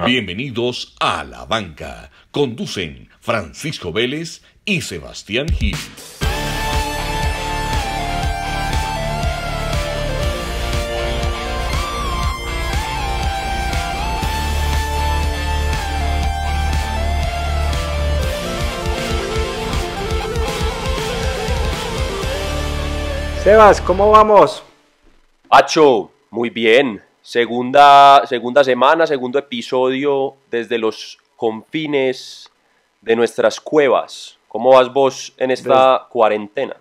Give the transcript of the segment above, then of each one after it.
Bienvenidos a La Banca. Conducen Francisco Vélez y Sebastián Gil. Sebas, ¿cómo vamos? Pacho, muy bien. Segunda semana, segundo episodio desde los confines de nuestras cuevas. ¿Cómo vas vos en esta cuarentena?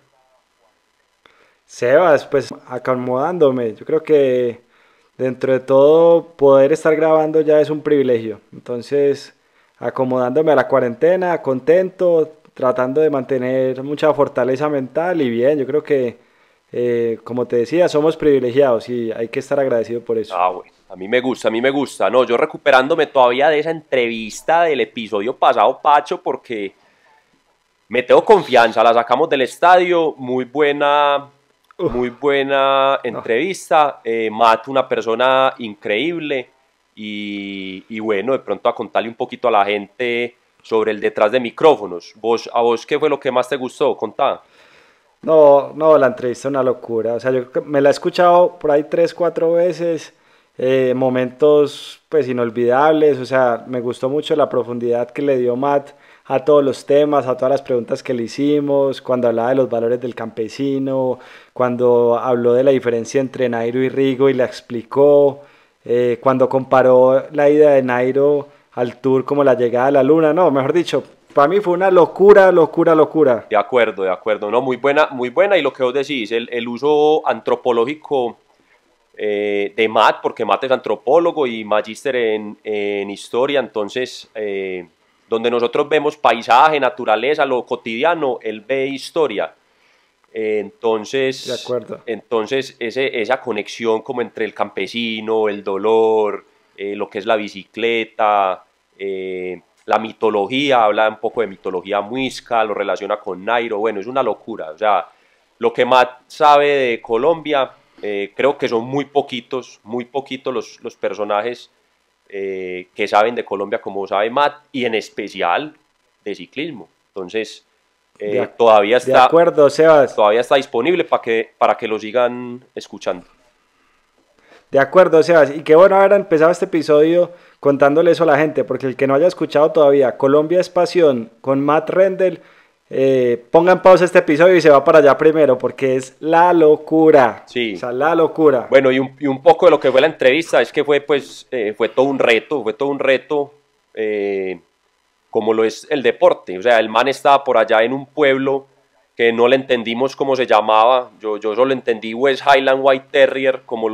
Sebas, pues acomodándome. Yo creo que dentro de todo poder estar grabando ya es un privilegio. Entonces, acomodándome a la cuarentena, contento, tratando de mantener mucha fortaleza mental y bien, yo creo que, como te decía, somos privilegiados y hay que estar agradecido por eso. Ah, bueno, a mí me gusta, a mí me gusta. No, yo recuperándome todavía de esa entrevista del episodio pasado, Pacho, porque me tengo confianza, la sacamos del estadio, muy buena No. entrevista, Matt, una persona increíble y bueno, de pronto a contarle un poquito a la gente sobre el detrás de micrófonos. ¿A vos qué fue lo que más te gustó? Contá. No, no, la entrevista es una locura. O sea, yo me la he escuchado por ahí tres, cuatro veces, momentos pues inolvidables. O sea, me gustó mucho la profundidad que le dio Matt a todos los temas, a todas las preguntas que le hicimos, cuando hablaba de los valores del campesino, cuando habló de la diferencia entre Nairo y Rigo y la explicó, cuando comparó la ida de Nairo al Tour como la llegada a la luna. No, mejor dicho, para mí fue una locura, locura, locura. De acuerdo, no, muy buena y lo que vos decís, el uso antropológico de Matt, porque Matt es antropólogo y magíster en historia, entonces donde nosotros vemos paisaje, naturaleza, lo cotidiano, él ve historia. De acuerdo. Entonces esa conexión como entre el campesino, el dolor, lo que es la bicicleta, la mitología, habla un poco de mitología muisca, lo relaciona con Nairo, bueno, es una locura. O sea, lo que Matt sabe de Colombia, creo que son muy poquitos los personajes que saben de Colombia como sabe Matt, y en especial de ciclismo. Entonces, De, ac- todavía de acuerdo, Sebas. está disponible para que lo sigan escuchando. De acuerdo, Sebas. Y qué bueno haber empezado este episodio contándole eso a la gente, porque el que no haya escuchado todavía Colombia es Pasión con Matt Rendell, ponga en pausa este episodio y se va para allá primero, porque es la locura. O Sí. sea, la locura. Bueno, y un poco de lo que fue la entrevista es que fue todo un reto, como lo es el deporte. O sea, el man estaba por allá en un pueblo que no le entendimos cómo se llamaba. Yo solo entendí West Highland White Terrier como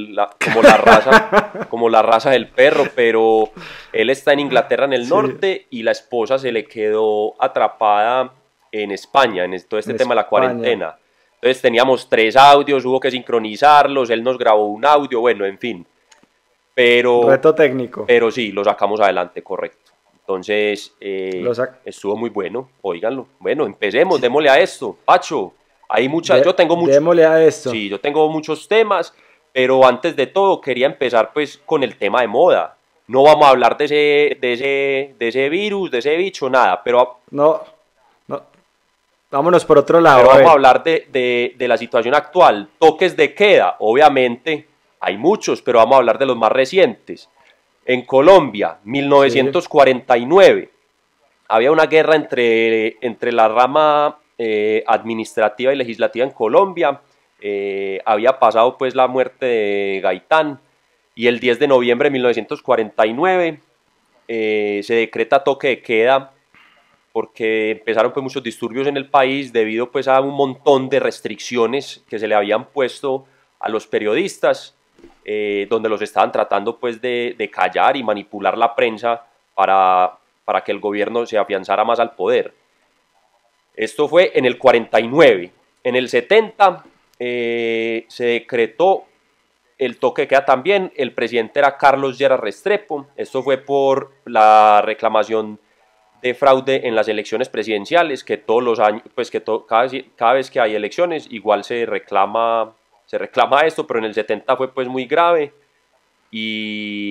como la raza del perro, pero él está en Inglaterra en el Sí, norte y la esposa se le quedó atrapada en España, todo este en tema de la España. cuarentena. Entonces teníamos 3 audios, hubo que sincronizarlos, él nos grabó un audio, bueno, en fin. Pero, Reto técnico. pero sí, lo sacamos adelante, correcto. Entonces, Lo sac- estuvo muy bueno, óiganlo. Bueno, empecemos, démosle a esto. Pacho, yo tengo Démosle a esto. sí, yo tengo muchos temas, pero antes de todo quería empezar pues con el tema de moda. No vamos a hablar de ese virus, de ese bicho, nada, No, no. Vámonos por otro lado, pero a vamos a ver. hablar de la situación actual. Toques de queda, obviamente, hay muchos, pero vamos a hablar de los más recientes. En Colombia, Sí, 1949, había una guerra entre la rama administrativa y legislativa en Colombia. Había pasado pues la muerte de Gaitán y el 10 de noviembre de 1949 se decreta toque de queda porque empezaron pues muchos disturbios en el país debido pues a un montón de restricciones que se le habían puesto a los periodistas, donde los estaban tratando pues de callar y manipular la prensa para que el gobierno se afianzara más al poder. Esto fue en el 49. En el 70 se decretó el toque de queda también. El presidente era Carlos Lleras Restrepo. Esto fue por la reclamación de fraude en las elecciones presidenciales, que todos los años, pues cada vez que hay elecciones, igual se reclama esto, pero en el 70 fue pues muy grave y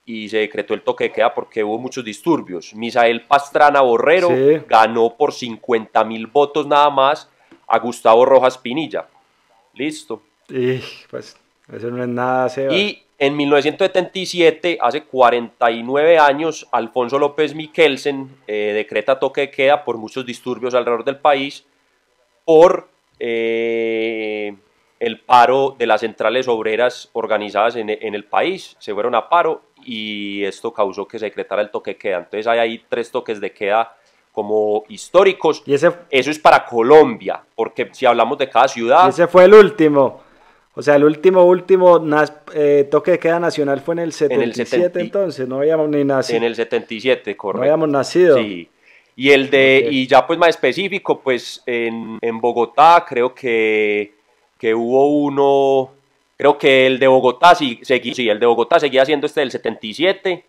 y se decretó el toque de queda porque hubo muchos disturbios. Misael Pastrana Borrero Sí. ganó por 50.000 votos nada más a Gustavo Rojas Pinilla. Listo. Y pues eso no es nada, Sebas. Y en 1977, hace 49 años, Alfonso López Miquelsen decreta toque de queda por muchos disturbios alrededor del país por el paro de las centrales obreras organizadas en el país. Se fueron a paro y esto causó que se decretara el toque de queda. Entonces hay ahí 3 toques de queda como históricos. Y ese, Eso es para Colombia, porque si hablamos de cada ciudad... y ese fue el último. O sea, el último toque de queda nacional fue en el 77, entonces no habíamos ni nacido. En el 77, correcto. No habíamos nacido. Sí. Y y ya pues más específico, pues en Bogotá creo que hubo uno, creo que el de Bogotá el de Bogotá seguía siendo del 77,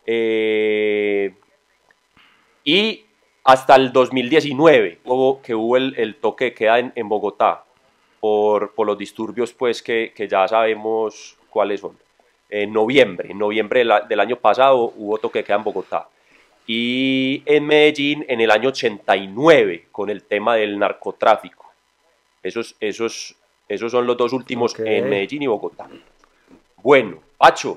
y hasta el 2019 hubo el toque de queda en Bogotá por los disturbios pues que ya sabemos cuáles son. En noviembre del año pasado hubo toque de queda en Bogotá. Y en Medellín en el año 89 con el tema del narcotráfico. Esos son los 2 últimos, Okay. en Medellín y Bogotá. Bueno, Pacho.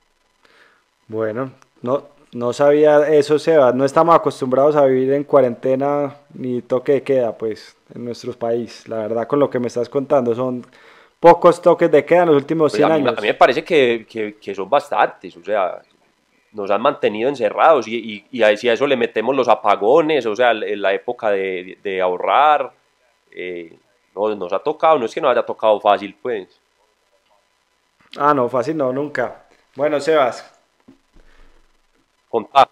Bueno, no sabía eso, Sebas. No estamos acostumbrados a vivir en cuarentena ni toque de queda, pues, en nuestro país. La verdad, con lo que me estás contando, son pocos toques de queda en los últimos Pues 100 a mí años. me parece que son bastantes, o sea, nos han mantenido encerrados y si a eso le metemos los apagones, o sea, en la época de ahorrar, nos ha tocado, no es que nos haya tocado fácil, pues. Ah, no, fácil no, nunca. Bueno, Sebas, Contar.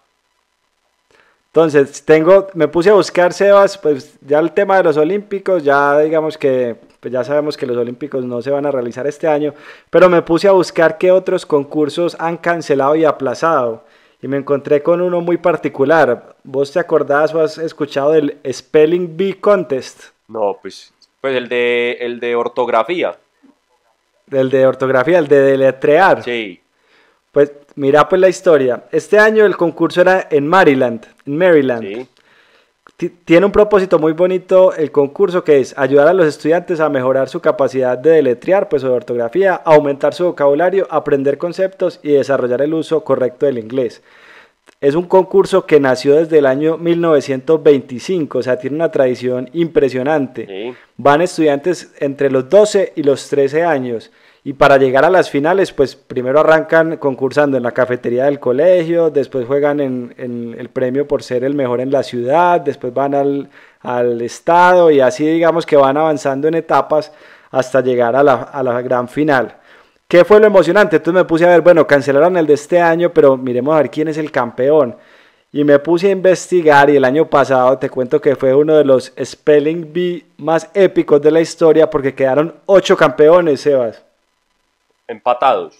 entonces me puse a buscar, Sebas, pues ya el tema de los Olímpicos, ya digamos que, pues ya sabemos que los Olímpicos no se van a realizar este año, pero me puse a buscar qué otros concursos han cancelado y aplazado. Y me encontré con uno muy particular. ¿Vos te acordás o has escuchado del Spelling Bee Contest? No, pues el de ortografía. Del de ortografía, el de deletrear. Sí. Pues mira pues la historia. Este año el concurso era en Maryland, Sí. Tiene un propósito muy bonito el concurso, que es ayudar a los estudiantes a mejorar su capacidad de deletrear, pues o de ortografía, aumentar su vocabulario, aprender conceptos y desarrollar el uso correcto del inglés. Es un concurso que nació desde el año 1925, o sea, tiene una tradición impresionante. Sí. Van estudiantes entre los 12 y los 13 años. Y para llegar a las finales, pues primero arrancan concursando en la cafetería del colegio, después juegan en el premio por ser el mejor en la ciudad, después van al estado y así digamos que van avanzando en etapas hasta llegar a la gran final. ¿Qué fue lo emocionante? Entonces me puse a ver, bueno, cancelaron el de este año, pero miremos a ver quién es el campeón. Y me puse a investigar y el año pasado te cuento que fue uno de los Spelling Bee más épicos de la historia porque quedaron 8 campeones, Sebas. Empatados.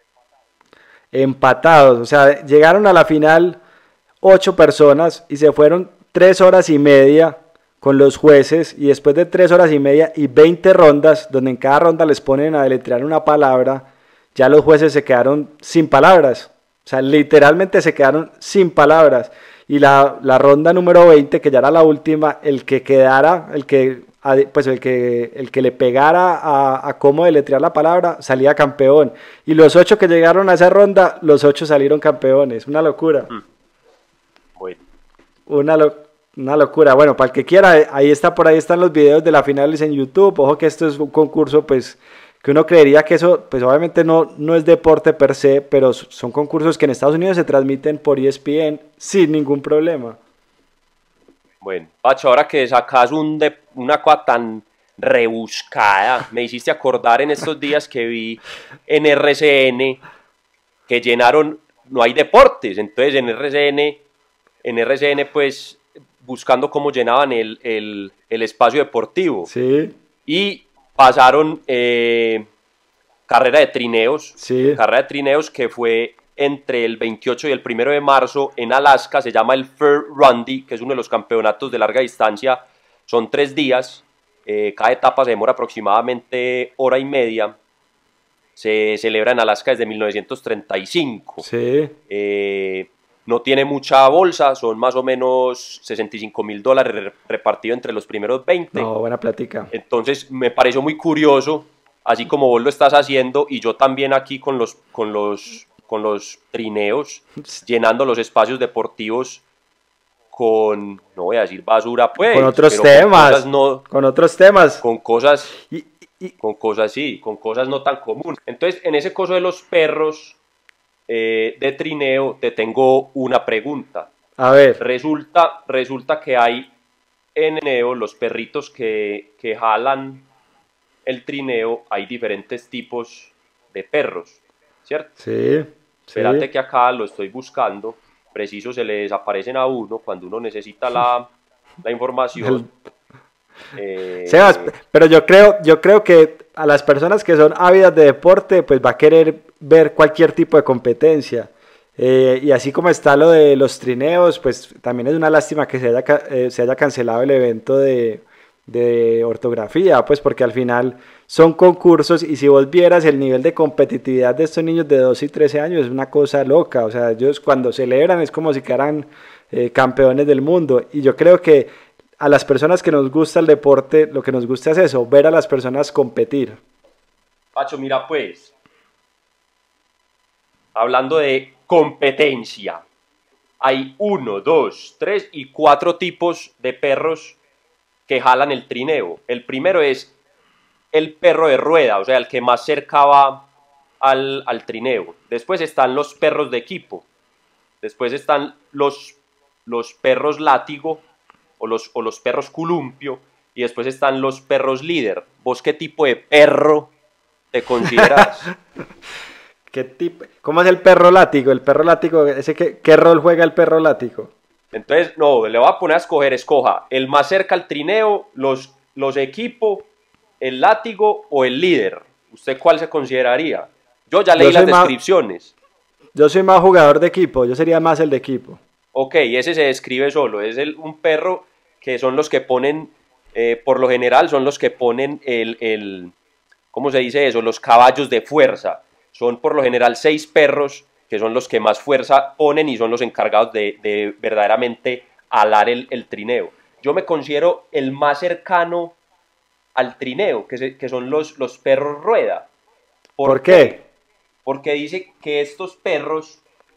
Empatados, o sea, llegaron a la final 8 personas y se fueron 3 horas y media con los jueces y después de 3 horas y media y 20 rondas, donde en cada ronda les ponen a deletrear una palabra, ya los jueces se quedaron sin palabras, o sea, literalmente se quedaron sin palabras. Y la ronda número 20, que ya era la última, el que quedara, el que le pegara a cómo deletrear la palabra, salía campeón. Y los 8 que llegaron a esa ronda, los 8 salieron campeones. Una locura. Bueno. Una locura. Bueno, para el que quiera, por ahí están los videos de las finales en YouTube. Ojo que esto es un concurso, pues, que uno creería que eso, pues obviamente no es deporte per se, pero son concursos que en Estados Unidos se transmiten por ESPN sin ningún problema. Bueno, Pacho, ahora que sacas una cosa tan rebuscada, me hiciste acordar en estos días que vi en RCN que llenaron, no hay deportes, entonces en RCN pues buscando cómo llenaban el espacio deportivo. Sí. Y pasaron carrera de trineos, Sí. carrera de trineos que fue entre el 28 y el 1 de marzo en Alaska, se llama el Fair Rundy, que es uno de los campeonatos de larga distancia, son 3 días, cada etapa se demora aproximadamente hora y media, se celebra en Alaska desde 1935. Sí. No tiene mucha bolsa, son más o menos $65,000 repartido entre los primeros 20. No, buena plática. Entonces me pareció muy curioso, así como vos lo estás haciendo y yo también aquí con los trineos, llenando los espacios deportivos con, no voy a decir basura pues, con otros pero temas, con otros temas, con cosas, con cosas no tan comunes. Entonces en ese coso de los perros de trineo te tengo una pregunta. A ver. Resulta que hay en trineo, los perritos que jalan el trineo, hay diferentes tipos de perros, ¿cierto? Sí. Espérate que acá lo estoy buscando, preciso se le desaparecen a uno cuando uno necesita la información. Sebas, pero yo creo que a las personas que son ávidas de deporte, pues va a querer ver cualquier tipo de competencia. Y así como está lo de los trineos, pues también es una lástima que se haya cancelado el evento de ortografía, pues porque al final son concursos y si vos vieras el nivel de competitividad de estos niños de 12 y 13 años es una cosa loca, o sea, ellos cuando celebran es como si fueran campeones del mundo y yo creo que a las personas que nos gusta el deporte, lo que nos gusta es eso, ver a las personas competir. Pacho, mira pues, hablando de competencia, hay 1, 2, 3 y 4 tipos de perros que jalan el trineo. El primero es el perro de rueda, o sea, el que más cerca va al trineo. Después están los perros de equipo. Después están los perros látigo o los perros columpio. Y después están los perros líder. ¿Vos qué tipo de perro te consideras? ¿Cómo es el perro látigo? El perro látigo, ¿qué rol juega el perro látigo? Entonces, no, le voy a poner a escoger, escoja el más cerca al trineo, los equipos, el látigo o el líder. ¿Usted cuál se consideraría? Yo ya leí las descripciones. Yo soy más jugador de equipo, yo sería más el de equipo. Ok, ese se describe solo, es un perro que son los que ponen, por lo general son los que ponen ¿cómo se dice eso? Los caballos de fuerza. Son por lo general 6 perros que son los que más fuerza ponen y son los encargados de verdaderamente alar el trineo. Yo me considero el más cercano al trineo, que son los perros rueda. ¿Por qué? Porque dice que estos perros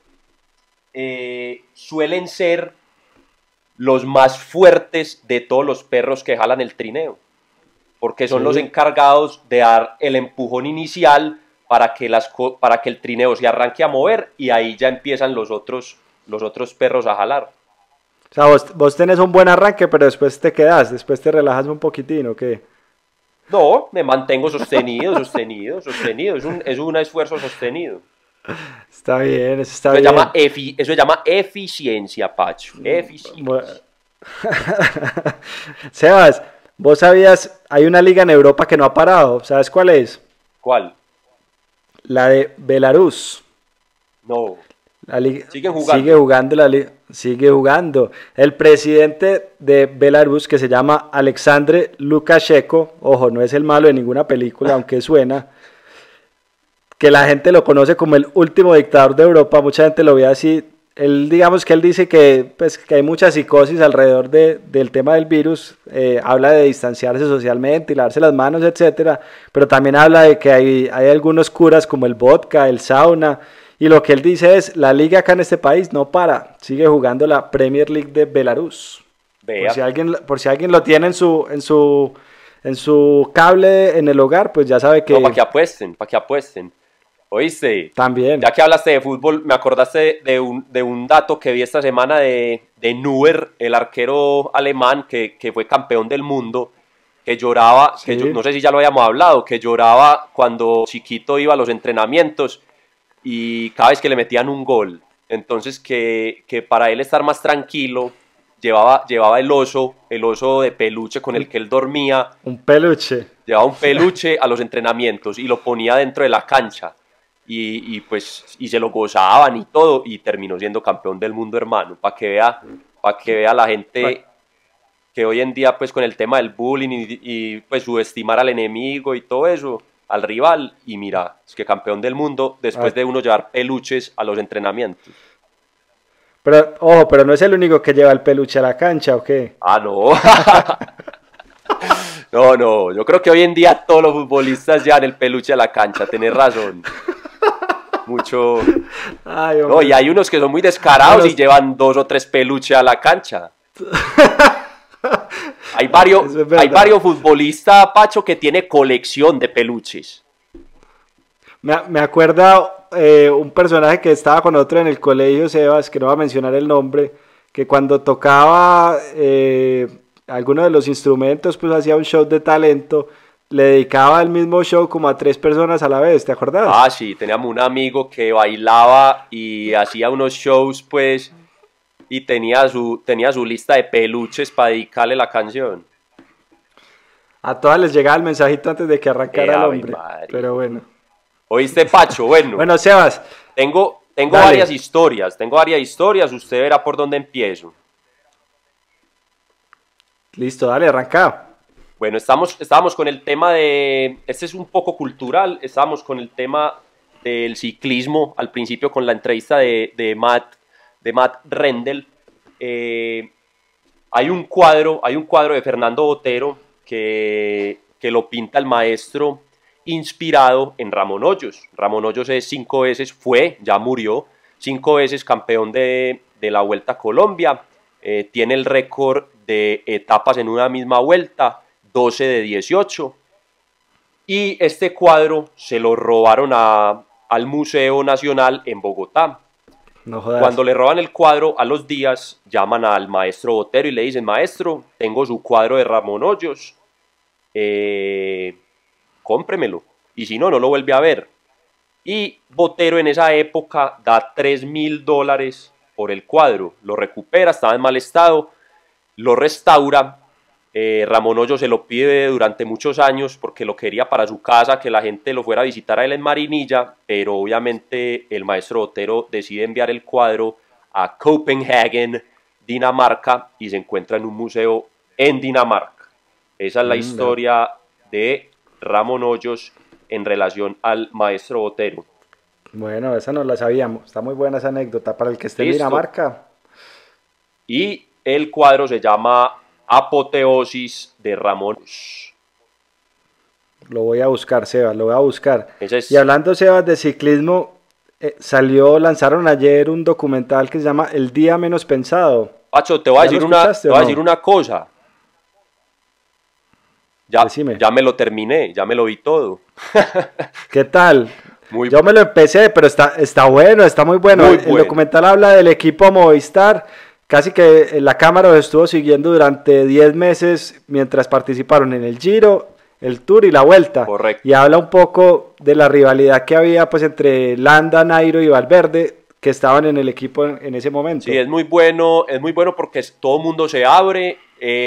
suelen ser los más fuertes de todos los perros que jalan el trineo, porque son los encargados de dar el empujón inicial para que el trineo se arranque a mover y ahí ya empiezan los otros perros a jalar. O sea, vos tenés un buen arranque, pero después te quedás, después te relajas un poquitín, ¿o qué? No, me mantengo sostenido. Es un esfuerzo sostenido. Está bien, eso está bien. Eso se llama eficiencia, Pacho. Eficiencia. Bueno. Sebas, vos sabías, hay una liga en Europa que no ha parado, ¿sabes cuál es? ¿Cuál? La de Belarus. No. Siguen jugando. Sigue jugando. El presidente de Belarus, que se llama Alexandre Lukashenko, ojo, no es el malo de ninguna película, aunque suena, que la gente lo conoce como el último dictador de Europa, mucha gente lo ve así. Digamos que él dice que hay mucha psicosis alrededor del tema del virus, habla de distanciarse socialmente y lavarse las manos, etcétera, pero también habla de que hay algunos curas como el vodka, el sauna, y lo que él dice es, la liga acá en este país no para, sigue jugando la Premier League de Belarus. Por si alguien lo tiene en su cable en el hogar, pues ya sabe que... No, para que apuesten. ¿Oíste? También. Ya que hablaste de fútbol, me acordaste de un dato que vi esta semana de Neuer, el arquero alemán que fue campeón del mundo, que lloraba, sí. No sé si ya lo habíamos hablado, que lloraba cuando chiquito iba a los entrenamientos y cada vez que le metían un gol. Entonces que para él estar más tranquilo, llevaba el oso de peluche con el que él dormía. Un peluche. Llevaba un peluche a los entrenamientos y lo ponía dentro de la cancha. Y se lo gozaban y todo, y terminó siendo campeón del mundo, hermano, para que vea la gente que hoy en día, pues con el tema del bullying y pues subestimar al enemigo y todo eso, al rival y mira, es que campeón del mundo después de uno llevar peluches a los entrenamientos. Pero, ojo, pero no es el único que lleva el peluche a la cancha, ¿o qué? Ah, no. No, yo creo que hoy en día todos los futbolistas llevan el peluche a la cancha, tenés razón. Mucho. Ay, no, y hay unos que son muy descarados y llevan 2 o 3 peluches a la cancha. Hay varios futbolistas, Pacho, que tiene colección de peluches. Me acuerda un personaje que estaba con otro en el colegio, Sebas, que no va a mencionar el nombre, que cuando tocaba alguno de los instrumentos, pues hacía un show de talento, le dedicaba el mismo show como a 3 personas a la vez, ¿te acordás? Ah, sí, teníamos un amigo que bailaba y hacía unos shows, pues, y tenía su lista de peluches para dedicarle la canción. A todas les llegaba el mensajito antes de que arrancara el hombre, madre. Pero bueno. ¿Oíste, Pacho? Bueno, Sebas. Tengo varias historias, usted verá por dónde empiezo. Listo, dale, arranca. Bueno, estábamos con el tema de, este es un poco cultural, estábamos con el tema del ciclismo, al principio con la entrevista de Matt Rendel. Hay un cuadro de Fernando Botero que lo pinta el maestro inspirado en Ramón Hoyos. Ramón Hoyos es 5 veces, ya murió, 5 veces campeón de la Vuelta a Colombia, tiene el récord de etapas en una misma vuelta, 12 de 18, y este cuadro se lo robaron al Museo Nacional en Bogotá. No jodas. Cuando le roban el cuadro, a los días llaman al maestro Botero y le dicen: maestro, tengo su cuadro de Ramón Hoyos, cómpremelo, y si no, no lo vuelve a ver. Y Botero en esa época da $3,000 por el cuadro, lo recupera, estaba en mal estado, lo restaura. Ramón Hoyos se lo pide durante muchos años porque lo quería para su casa, que la gente lo fuera a visitar a él en Marinilla, pero obviamente el maestro Botero decide enviar el cuadro a Copenhagen, Dinamarca, y se encuentra en un museo en Dinamarca. Esa es la historia de Ramón Hoyos en relación al maestro Botero. Bueno, esa no la sabíamos, está muy buena esa anécdota para el que esté en Listo. Dinamarca. Y el cuadro se llama Apoteosis de Ramón. Lo voy a buscar, Sebas, lo voy a buscar. Es... Y hablando, Sebas, de ciclismo, lanzaron ayer un documental que se llama El Día Menos Pensado. Pacho, te voy a decir una cosa. Ya me lo terminé, ya me lo vi todo. ¿Qué tal? Yo me lo empecé, pero está bueno, está muy bueno. El documental habla del equipo Movistar. Casi que la cámara los estuvo siguiendo durante 10 meses mientras participaron en el Giro, el Tour y la Vuelta. Correcto. Y habla un poco de la rivalidad que había pues entre Landa, Nairo y Valverde, que estaban en el equipo en ese momento. Sí, es muy bueno porque todo el mundo se abre,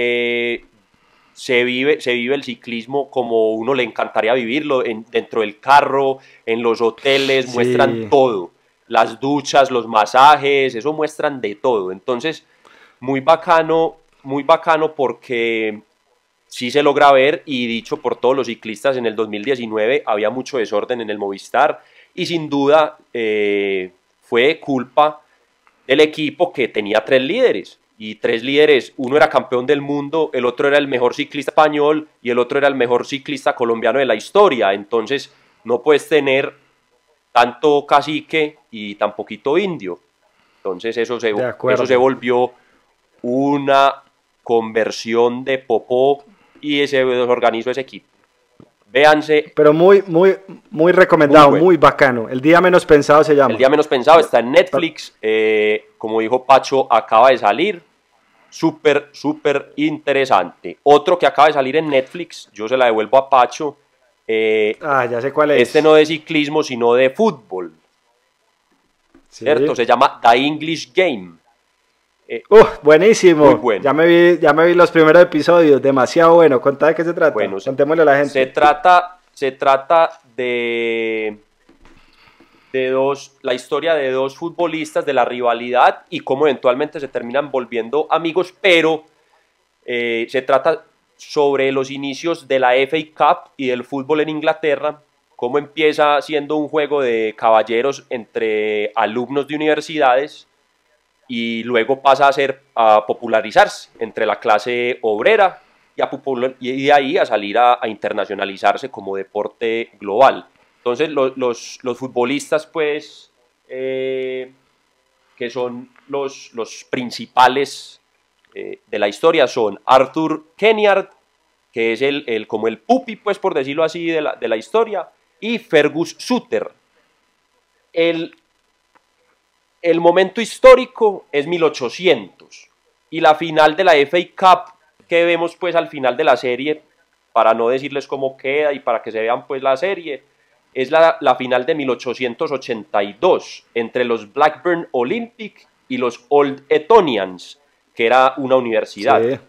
se vive el ciclismo como uno le encantaría vivirlo, dentro del carro, en los hoteles, sí. Muestran todo. Las duchas, los masajes, eso muestran de todo. Entonces, muy bacano porque sí se logra ver, y dicho por todos los ciclistas, en el 2019 había mucho desorden en el Movistar, y sin duda fue culpa del equipo, que tenía 3 líderes, y 3 líderes, uno era campeón del mundo, el otro era el mejor ciclista español, y el otro era el mejor ciclista colombiano de la historia. Entonces, no puedes tener tanto cacique y tan poquito indio. Entonces eso se volvió una conversión de popó, y se desorganizó ese equipo. Véanse. Pero muy recomendado, muy bacano. El Día Menos Pensado se llama. El Día Menos Pensado está en Netflix. Como dijo Pacho, acaba de salir. Súper interesante. Otro que acaba de salir en Netflix, yo se la devuelvo a Pacho. Ya sé cuál es. Este no de ciclismo, sino de fútbol. Sí. ¿Cierto? Se llama The English Game. Buenísimo. Muy bueno. Ya me vi los primeros episodios, demasiado bueno. Contá de qué se trata. Bueno, contémosle a la gente. Se trata de la historia de 2 futbolistas, de la rivalidad y cómo eventualmente se terminan volviendo amigos, pero se trata sobre los inicios de la FA Cup y del fútbol en Inglaterra, cómo empieza siendo un juego de caballeros entre alumnos de universidades y luego pasa a popularizarse entre la clase obrera y de ahí a salir a internacionalizarse como deporte global. Entonces los futbolistas pues que son los principales de la historia son Arthur Kennard, que es como el pupi, pues por decirlo así, de la historia, y Fergus Sutter. El momento histórico es 1800, y la final de la FA Cup que vemos pues al final de la serie, para no decirles cómo queda y para que se vean pues la serie, es la final de 1882 entre los Blackburn Olympic y los Old Etonians, que era una universidad. Sí.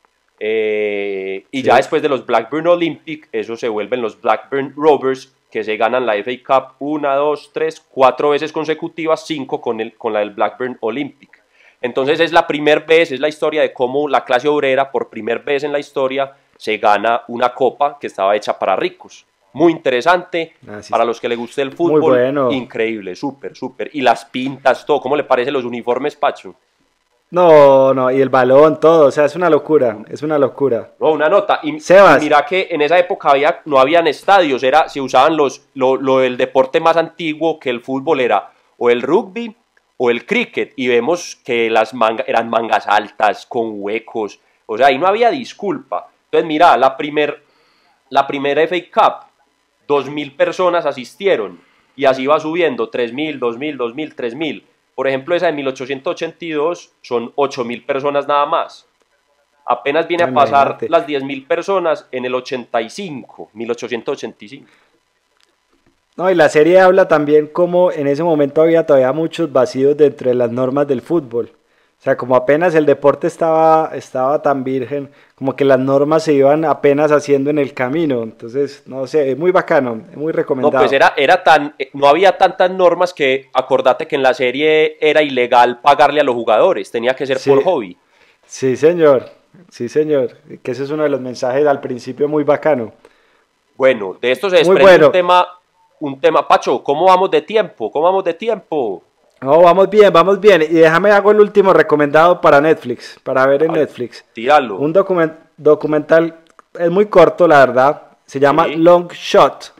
Y ya después de los Blackburn Olympic, eso se vuelven los Blackburn Rovers, que se ganan la FA Cup 1, 2, 3, 4 veces consecutivas, 5 con la del Blackburn Olympic. Entonces es la primera vez, es la historia de cómo la clase obrera, por primera vez en la historia, se gana una copa que estaba hecha para ricos. Muy interesante, para los que les guste el fútbol, muy bueno. Increíble, súper, súper. Y las pintas, todo, ¿cómo le parecen los uniformes, Pacho? No, y el balón, todo, o sea, es una locura, es una locura. No, una nota, y mira que en esa época no habían estadios, se usaban el deporte más antiguo que el fútbol era o el rugby o el cricket, y vemos que eran mangas altas, con huecos, o sea, ahí no había disculpa. Entonces mira, la primera FA Cup, 2.000 personas asistieron, y así va subiendo, 3.000, 2.000, 2.000, 3.000. Por ejemplo, esa de 1882 son 8.000 personas nada más. Apenas viene a pasar las 10.000 personas en el 1885. No, y la serie habla también como en ese momento había todavía muchos vacíos dentro de las normas del fútbol. O sea, como apenas el deporte estaba tan virgen, como que las normas se iban apenas haciendo en el camino. Entonces, no sé, es muy bacano, es muy recomendado. No, pues no había tantas normas que, acordate que en la serie era ilegal pagarle a los jugadores, tenía que ser por hobby. Sí, señor, que ese es uno de los mensajes al principio muy bacano. Bueno, de esto se desprende un tema. Pacho, ¿cómo vamos de tiempo? No, vamos bien. Y déjame hago el último recomendado para Netflix, para ver en Netflix. Tíralo. Un documental, es muy corto, la verdad. Se llama Long Shot,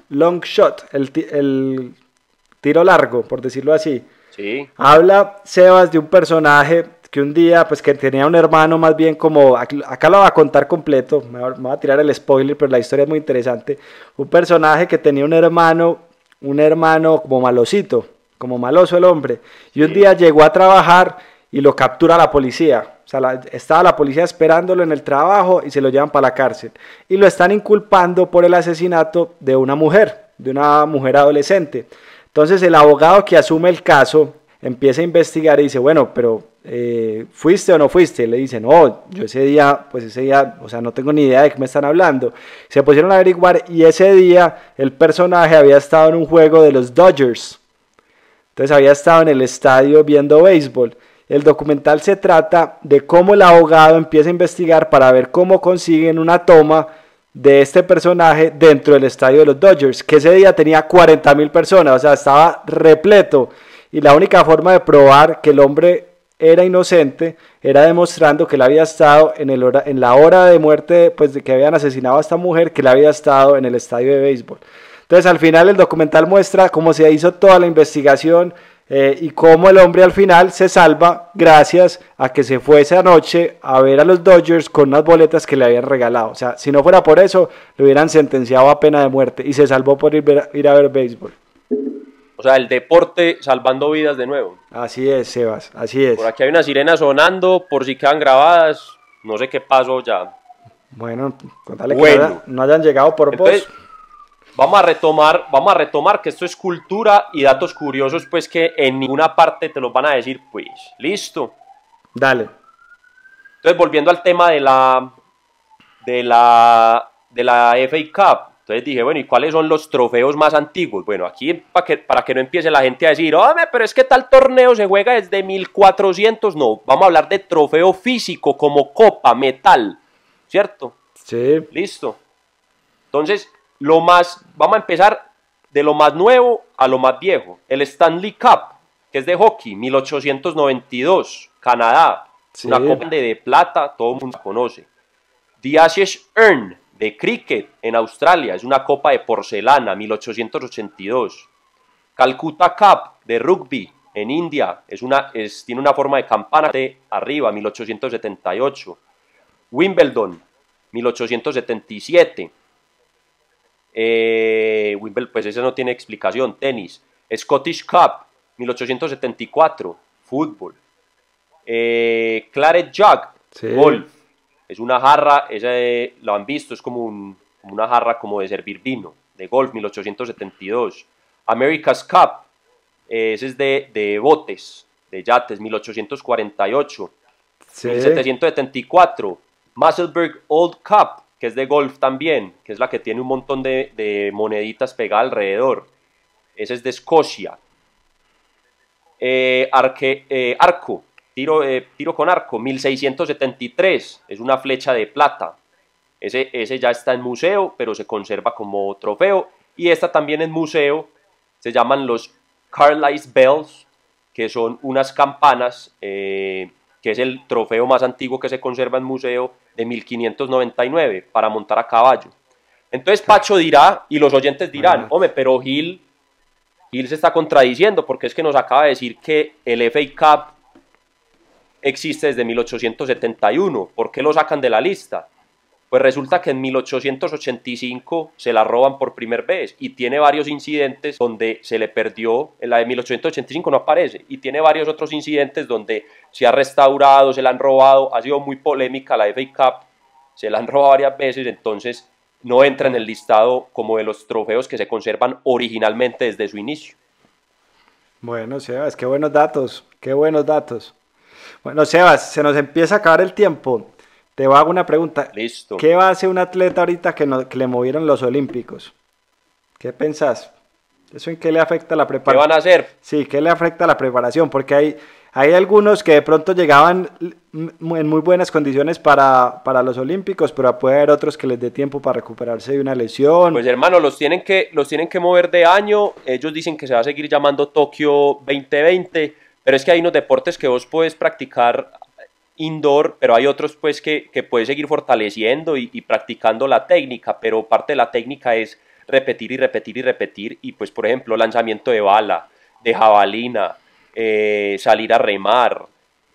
el tiro largo, por decirlo así. Sí. Habla, Sebas, de un personaje que un día, pues que tenía un hermano más bien como, acá lo voy a contar completo, me voy a tirar el spoiler, pero la historia es muy interesante. Un personaje que tenía un hermano como malosito, como maloso el hombre, y un día llegó a trabajar y lo captura la policía. O sea, estaba la policía esperándolo en el trabajo y se lo llevan para la cárcel. Y lo están inculpando por el asesinato de una mujer adolescente. Entonces el abogado que asume el caso empieza a investigar y dice, bueno, pero ¿fuiste o no fuiste? Le dice, no, yo ese día, o sea, no tengo ni idea de qué me están hablando. Se pusieron a averiguar y ese día el personaje había estado en un juego de los Dodgers. Entonces había estado en el estadio viendo béisbol. El documental se trata de cómo el abogado empieza a investigar para ver cómo consiguen una toma de este personaje dentro del estadio de los Dodgers, que ese día tenía 40.000 personas, o sea, estaba repleto. Y la única forma de probar que el hombre era inocente era demostrando que él había estado en la hora de muerte, pues de que habían asesinado a esta mujer, que él había estado en el estadio de béisbol. Entonces al final el documental muestra cómo se hizo toda la investigación y cómo el hombre al final se salva gracias a que se fue esa noche a ver a los Dodgers con unas boletas que le habían regalado. O sea, si no fuera por eso, lo hubieran sentenciado a pena de muerte y se salvó por ir a ver béisbol. O sea, el deporte salvando vidas de nuevo. Así es, Sebas, así es. Por aquí hay una sirena sonando, por si quedan grabadas, no sé qué pasó ya. Bueno, contale que no hayan llegado por Entonces, vos. Vamos a retomar que esto es cultura y datos curiosos, pues que en ninguna parte te los van a decir, pues. ¿Listo? Dale. Entonces, volviendo al tema de la FA Cup. Entonces dije, bueno, ¿y cuáles son los trofeos más antiguos? Bueno, aquí para que no empiece la gente a decir, hombre, pero es que tal torneo se juega desde 1400. No, vamos a hablar de trofeo físico como copa, metal, ¿cierto? Sí. Listo. Entonces, vamos a empezar de lo más nuevo a lo más viejo. El Stanley Cup, que es de hockey, 1892, Canadá. Sí. Una copa de plata, todo el mundo la conoce. The Ashes Urn, de cricket, en Australia, es una copa de porcelana, 1882. Calcutta Cup, de rugby, en India, tiene una forma de campana de arriba, 1878. Wimbledon, 1877. Wimbledon, pues ese no tiene explicación. Tenis. Scottish Cup, 1874. Fútbol. Claret Jug, Sí. golf. Es una jarra, lo han visto, es como una jarra como de servir vino, de golf, 1872. America's Cup, ese es de botes, de yates, 1848. Sí. 1774, Musselburgh Old Cup, que es de golf también, que es la que tiene un montón de moneditas pegadas alrededor. Ese es de Escocia. Arco, tiro con arco, 1673, es una flecha de plata. Ese ya está en museo, pero se conserva como trofeo. Y esta también en museo, se llaman los Carlisle Bells, que son unas campanas, que es el trofeo más antiguo que se conserva en museo, de 1599, para montar a caballo. Entonces Pacho dirá, y los oyentes dirán, hombre, pero Gil se está contradiciendo, porque es que nos acaba de decir que el FA Cup existe desde 1871, ¿por qué lo sacan de la lista? Pues resulta que en 1885 se la roban por primera vez y tiene varios incidentes donde se le perdió, en la de 1885 no aparece, y tiene varios otros incidentes donde se ha restaurado, se la han robado, ha sido muy polémica la FA Cup, se la han robado varias veces, entonces no entra en el listado como de los trofeos que se conservan originalmente desde su inicio. Bueno, Sebas, qué buenos datos, qué buenos datos. Bueno, Sebas, se nos empieza a acabar el tiempo. Te hago una pregunta. Listo. ¿Qué va a hacer un atleta ahorita que le movieron los Olímpicos? ¿Qué pensás? ¿Eso en qué le afecta la preparación? ¿Qué van a hacer? Sí, ¿qué le afecta la preparación? Porque hay algunos que de pronto llegaban en muy buenas condiciones para los Olímpicos, pero puede haber otros que les dé tiempo para recuperarse de una lesión. Pues hermano, los tienen que mover de año. Ellos dicen que se va a seguir llamando Tokio 2020, pero es que hay unos deportes que vos puedes practicar indoor, pero hay otros pues que puedes seguir fortaleciendo y practicando la técnica, pero parte de la técnica es repetir y repetir y repetir, y pues por ejemplo lanzamiento de bala, de jabalina, salir a remar,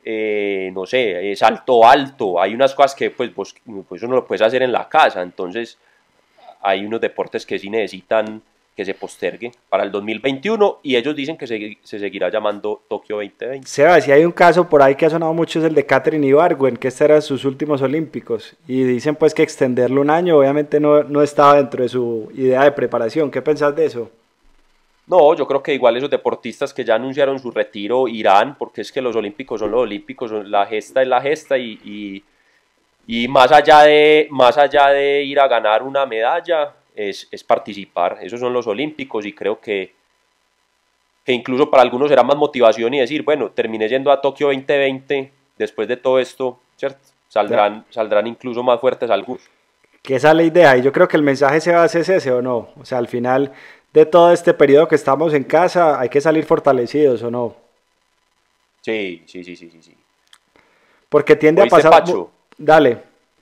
no sé, salto alto. Hay unas cosas que pues eso no lo puedes hacer en la casa, entonces hay unos deportes que sí necesitan que se postergue para el 2021 y ellos dicen que se seguirá llamando Tokio 2020. Sebas, si hay un caso por ahí que ha sonado mucho, es el de Katherine Ibargüen, que este era sus últimos Olímpicos, y dicen pues que extenderlo un año obviamente no estaba dentro de su idea de preparación. ¿Qué pensás de eso? No, yo creo que igual esos deportistas que ya anunciaron su retiro irán, porque es que los Olímpicos son los Olímpicos, la gesta es la gesta, y más allá de ir a ganar una medalla, es participar. Esos son los Olímpicos, y creo que incluso para algunos será más motivación y decir, bueno, terminé yendo a Tokio 2020, después de todo esto, ¿cierto? Saldrán incluso más fuertes algunos. Que esa es la idea, y yo creo que el mensaje se va a hacer ese, ¿o no? O sea, al final de todo este periodo que estamos en casa, hay que salir fortalecidos, ¿o no? Sí. Porque tiende a pasar... Pacho? Dale.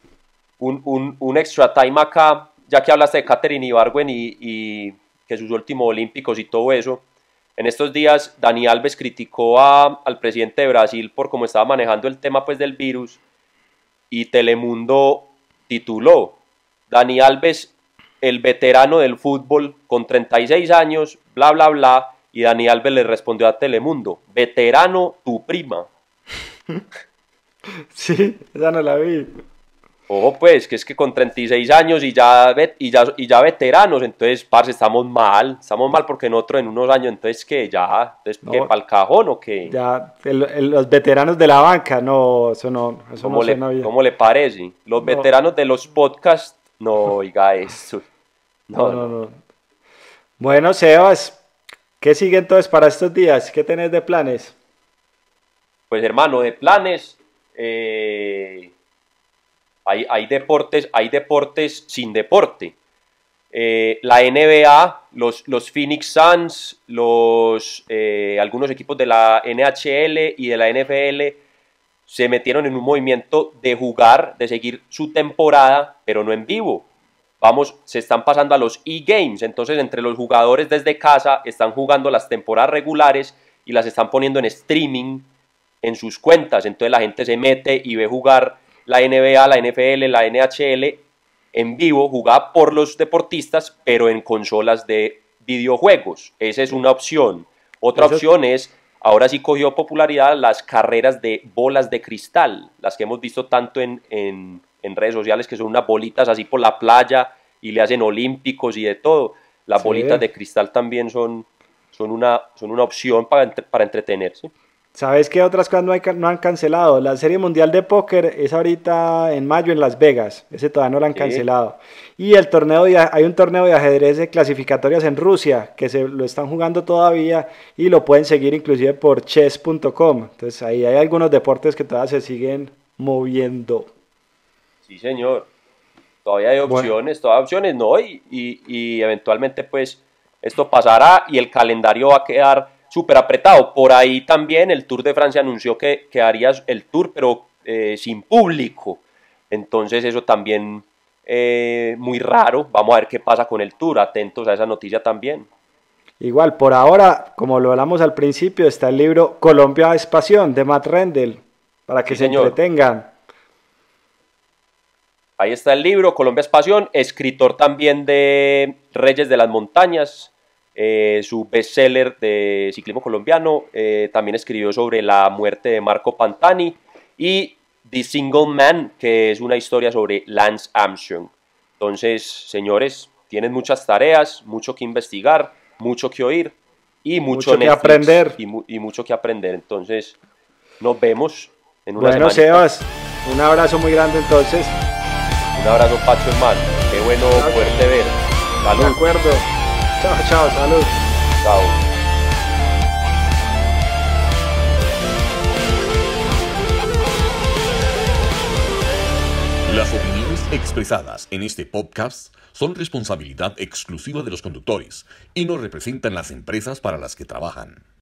Un extra time acá, ya que hablaste de Katherine Ibargüen y que sus últimos Olímpicos y todo eso. En estos días Dani Alves criticó al presidente de Brasil por cómo estaba manejando el tema pues del virus, y Telemundo tituló: Dani Alves, el veterano del fútbol con 36 años, bla bla bla, y Dani Alves le respondió a Telemundo: veterano tu prima. Sí, esa no la vi. Ojo pues, que es que con 36 años y ya veteranos, entonces, parce, estamos mal porque nosotros en unos años, entonces, ¿qué? ¿Qué, para el cajón o qué? Ya, los veteranos de la banca, no, eso no suena bien. ¿Cómo le parece? Los veteranos de los podcasts, no, oiga eso. No. Bueno, Sebas, ¿qué sigue entonces para estos días? ¿Qué tenés de planes? Pues hermano, de planes, hay deportes sin deporte. la NBA, los Phoenix Suns, algunos equipos de la NHL y de la NFL se metieron en un movimiento de jugar, de seguir su temporada, pero no en vivo. Se están pasando a los e-games, entonces entre los jugadores desde casa están jugando las temporadas regulares y las están poniendo en streaming en sus cuentas, entonces la gente se mete y ve jugar la NBA, la NFL, la NHL en vivo, jugada por los deportistas, pero en consolas de videojuegos. Esa es una opción. Otra opción es, ahora sí cogió popularidad, las carreras de bolas de cristal, las que hemos visto tanto en redes sociales, que son unas bolitas así por la playa y le hacen olímpicos y de todo. Las bolitas de cristal también son una opción para entretenerse. ¿Sabes qué otras cosas no han cancelado? La Serie Mundial de Póker es ahorita en mayo en Las Vegas. Ese todavía no lo han cancelado. Y el hay un torneo de ajedrez de clasificatorias en Rusia que lo están jugando todavía y lo pueden seguir inclusive por chess.com. Entonces ahí hay algunos deportes que todavía se siguen moviendo. Sí, señor. Todavía hay opciones, todavía hay opciones, ¿no? Y eventualmente pues esto pasará y el calendario va a quedar súper apretado. Por ahí también el Tour de Francia anunció que haría el Tour, pero sin público. Entonces eso también muy raro. Vamos a ver qué pasa con el Tour. Atentos a esa noticia también. Igual, por ahora, como lo hablamos al principio, está el libro Colombia es Pasión, de Matt Rendell, para que se entretengan. Ahí está el libro, Colombia es Pasión, escritor también de Reyes de las Montañas, su bestseller de ciclismo colombiano. También escribió sobre la muerte de Marco Pantani y The Single Man, que es una historia sobre Lance Armstrong. Entonces, señores, tienen muchas tareas, mucho que investigar, mucho que oír y mucho que aprender. Y mucho que aprender. Entonces, nos vemos en una semana. Bueno, Sebas, un abrazo muy grande entonces. Un abrazo, Pacho, hermano. Qué bueno poderte ver. Salud. De acuerdo. Chao, chao, salud. Chao. Las opiniones expresadas en este podcast son responsabilidad exclusiva de los conductores y no representan las empresas para las que trabajan.